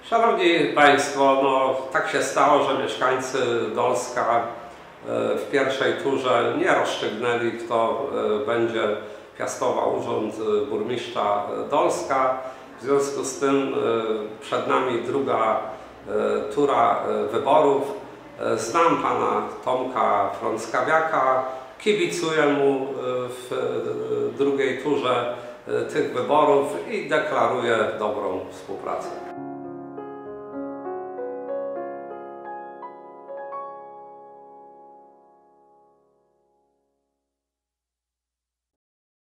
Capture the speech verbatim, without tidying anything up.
Szanowni Państwo, no, tak się stało, że mieszkańcy Dolska w pierwszej turze nie rozstrzygnęli, kto będzie piastował urząd burmistrza Dolska. W związku z tym przed nami druga tura wyborów. Znam pana Tomka Frąckawiaka, kibicuję mu w drugiej turze tych wyborów i deklaruję dobrą współpracę.